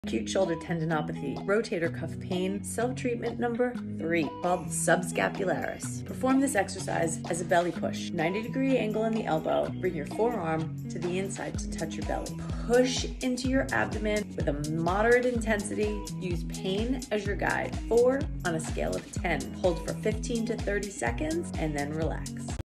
Acute shoulder tendinopathy, rotator cuff pain, self-treatment number 3, called Subscapularis. Perform this exercise as a belly push. 90-degree angle in the elbow. Bring your forearm to the inside to touch your belly. Push into your abdomen with a moderate intensity. Use pain as your guide. 4 on a scale of 10. Hold for 15 to 30 seconds and then relax.